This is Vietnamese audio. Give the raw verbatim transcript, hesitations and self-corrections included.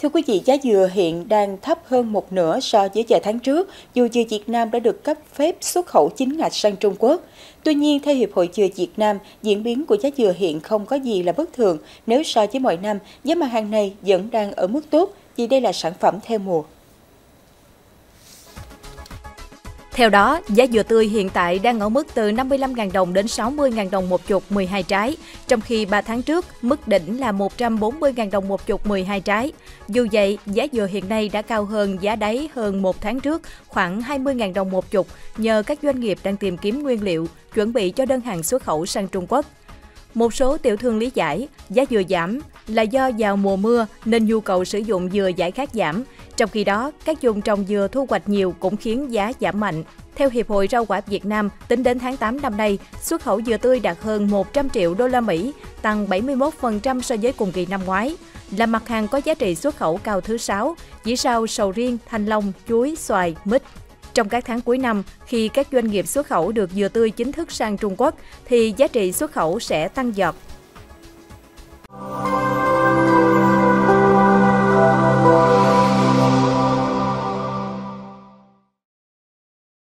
Thưa quý vị, giá dừa hiện đang thấp hơn một nửa so với vài tháng trước, dù dừa Việt Nam đã được cấp phép xuất khẩu chính ngạch sang Trung Quốc. Tuy nhiên, theo Hiệp hội Dừa Việt Nam, diễn biến của giá dừa hiện không có gì là bất thường nếu so với mọi năm, giá mặt hàng này vẫn đang ở mức tốt vì đây là sản phẩm theo mùa. Theo đó, giá dừa tươi hiện tại đang ở mức từ năm mươi lăm nghìn đồng đến sáu mươi nghìn đồng một chục mười hai trái, trong khi ba tháng trước, mức đỉnh là một trăm bốn mươi nghìn đồng một chục mười hai trái. Dù vậy, giá dừa hiện nay đã cao hơn giá đáy hơn một tháng trước, khoảng hai mươi nghìn đồng một chục, nhờ các doanh nghiệp đang tìm kiếm nguyên liệu, chuẩn bị cho đơn hàng xuất khẩu sang Trung Quốc. Một số tiểu thương lý giải, giá dừa giảm là do vào mùa mưa nên nhu cầu sử dụng dừa giải khát giảm. Trong khi đó, các vùng trồng dừa thu hoạch nhiều cũng khiến giá giảm mạnh. Theo Hiệp hội Rau quả Việt Nam, tính đến tháng tám năm nay, xuất khẩu dừa tươi đạt hơn một trăm triệu đô la Mỹ, tăng bảy mươi mốt phần trăm so với cùng kỳ năm ngoái, là mặt hàng có giá trị xuất khẩu cao thứ sáu, chỉ sau sầu riêng, thanh long, chuối, xoài, mít. Trong các tháng cuối năm, khi các doanh nghiệp xuất khẩu được dừa tươi chính thức sang Trung Quốc, thì giá trị xuất khẩu sẽ tăng vọt.